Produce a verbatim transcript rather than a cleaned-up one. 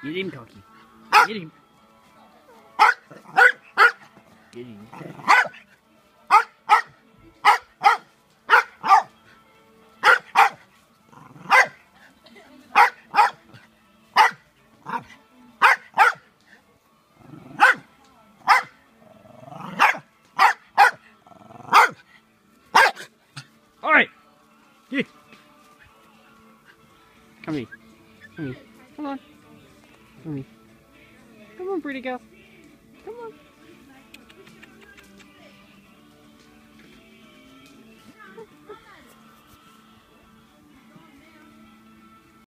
Get him, Cocky. Get him. Get him. All right. Yeah. Come here. Come here. Come on. Come here. Come on, pretty girl. Come on.